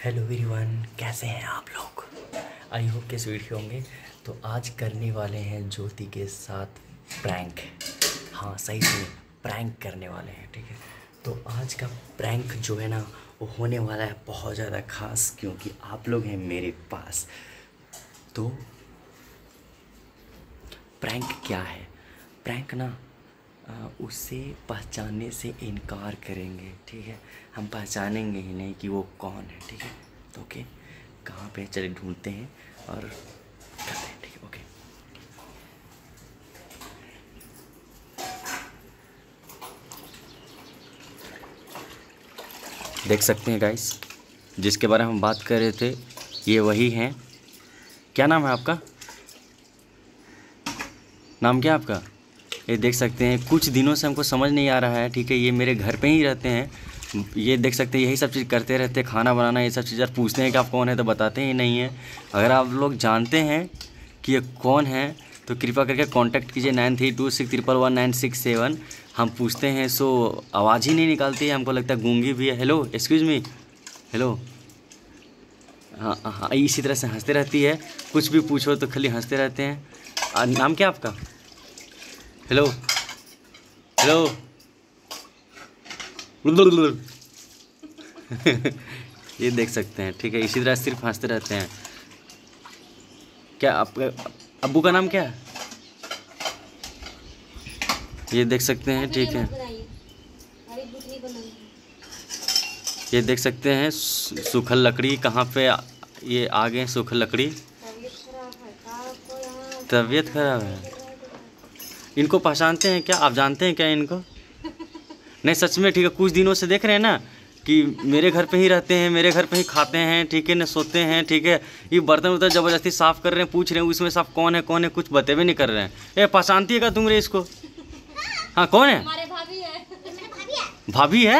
Hello everyone, कैसे हैं आप लोग। आई होप के स्वीट होंगे। तो आज करने वाले हैं ज्योति के साथ प्रैंक। हाँ सही से प्रैंक करने वाले हैं, ठीक है। तो आज का प्रैंक जो है ना वो होने वाला है बहुत ज़्यादा खास, क्योंकि आप लोग हैं मेरे पास। तो प्रैंक क्या है? प्रैंक ना उसे पहचानने से इनकार करेंगे, ठीक है। हम पहचानेंगे ही नहीं कि वो कौन है, ठीक है। तो ओके, कहाँ पे चले ढूंढते हैं और करते हैं, ठीक है। ओके, देख सकते हैं गाइस, जिसके बारे में हम बात कर रहे थे ये वही हैं। क्या नाम है आपका? नाम क्या है आपका? ये देख सकते हैं कुछ दिनों से हमको समझ नहीं आ रहा है, ठीक है। ये मेरे घर पे ही रहते हैं, ये देख सकते हैं यही सब चीज़ करते रहते हैं, खाना बनाना ये सब चीज़। और पूछते हैं कि आप कौन है तो बताते ही नहीं हैं। अगर आप लोग जानते हैं कि ये कौन है तो कृपया करके कांटेक्ट कीजिए 9326111967। हम पूछते हैं सो आवाज़ ही नहीं निकालती है, हमको लगता है गूंगी भी है। Hello, excuse me, hello. हाँ हाँ, इसी तरह से हंसते रहती है, कुछ भी पूछो तो खाली हंसते रहते हैं। नाम क्या आपका? Hello hello. ये देख सकते हैं, ठीक है। इसी तरह सिर्फ हंसते रहते हैं। क्या आपका अब्बू का नाम क्या है? ये देख सकते हैं, ठीक है। ये देख सकते हैं सूखल लकड़ी कहाँ पे ये आ गए। सूखल लकड़ी, तबीयत खराब है। इनको पहचानते हैं क्या? आप जानते हैं क्या इनको? नहीं सच में, ठीक है। कुछ दिनों से देख रहे हैं ना कि मेरे घर पे ही रहते हैं, मेरे घर पे ही खाते हैं, ठीक है ना, सोते हैं, ठीक है। ये बर्तन वर्तन ज़बरदस्ती साफ़ कर रहे हैं, पूछ रहे हैं उसमें सब कौन है कौन है, कुछ बतेबे नहीं कर रहे हैं। ए, पहचानती है क्या तुम रे इसको? हाँ, कौन है? हमारे भाभी है। भाभी है?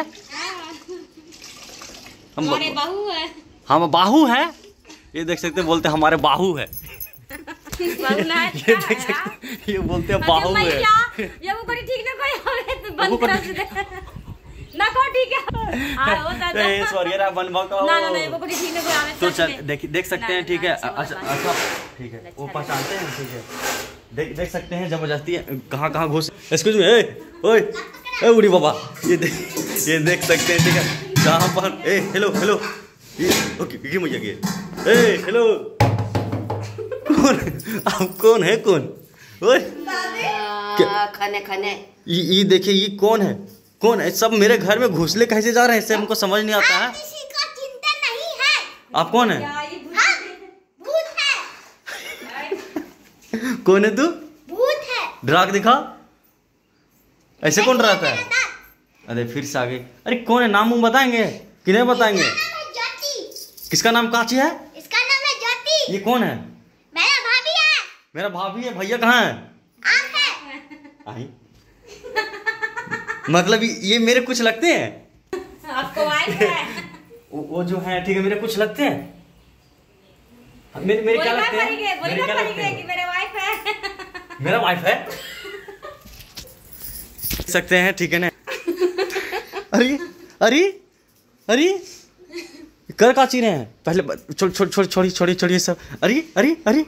हमारे बाहू है। हम बाहू है। ये देख सकते हैं, बोलते हैं हमारे बाहू है। ये देख सकते, ये बोलते हैं बाहू है। ये वो कोई ठीक ना, कोई बंद कर दे ना, कोई ठीक है। हां होता है। सॉरी यार, बन भागा। ना ना वो कोई ठीक ना, कोई आवे तो चल देख सकते हैं, ठीक है। अच्छा ठीक है, वो पहचानते हैं, ठीक है। देख सकते हैं जबरदस्ती कहाँ घुस। एक्सक्यूज मी, ओए ए बूढ़ी बाबा, ये देख सकते हैं, ठीक है। जहाँ पर ए हेलो हेलो, ये ओके मुझे ये ए हेलो। कौन आप? कौन है? कौन? ओए खाने ये देखिए, ये कौन है? कौन है? सब मेरे घर में घुसले कैसे जा रहे हैं, इससे हमको समझ नहीं आता है। किसी का चिंता नहीं है। आप कौन है? भूत है। कौन है तू? भूत है। डरा के दिखा। ऐसे कौन डराता है? अरे फिर से आ गई। अरे कौन है? नाम बताएंगे कि नहीं बताएंगे? किसका नाम काची है? इसका नाम है ज्योति। ये कौन है? मेरा भाभी है। मेरा भाभी है। भैया कहाँ है? आप है। आई मतलब ये मेरे कुछ लगते हैं? आपको वाइफ है। वो जो है, ठीक है, मेरे कुछ लगते हैं। मेरे क्या लगते हैं? मेरे क्या लगते हैं? कि मेरे वाइफ है। मेरा वाइफ है सकते हैं, ठीक है ना। अरे अरे अरे कर का चीरे हैं पहले। छोड़ी सब। अरे अरे अरे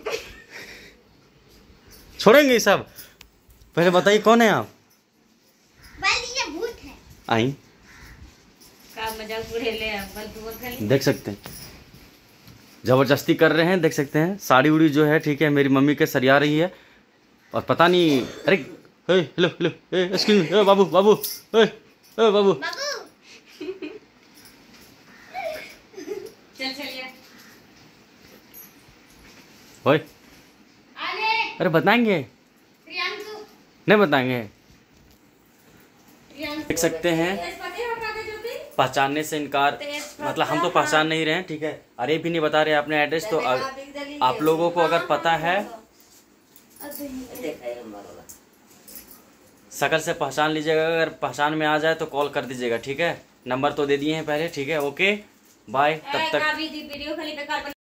छोड़ेंगे सब। पहले बताइए कौन है आप? ये भूत है। आई का मजाक उड़े ले। देख सकते हैं जबरदस्ती कर रहे हैं, देख सकते हैं। साड़ी उड़ी जो है, ठीक है, मेरी मम्मी के सरिया रही है और पता नहीं। अरे हेलो हेलो, एक्सक्यूज मी, बाबू बाबू, बाबू चलिए। ओए, अरे बताएंगे? नहीं बताएंगे। देख सकते हैं पहचानने से इनकार, मतलब हम तो पहचान नहीं रहे हैं, ठीक है। अरे भी नहीं बता रहे अपने एड्रेस। तो आप लोगों को अगर पता है, शक्ल से पहचान लीजिएगा। अगर पहचान में आ जाए तो कॉल कर दीजिएगा, ठीक है। नंबर तो दे दिए हैं पहले, ठीक है। ओके बाय, तब तक।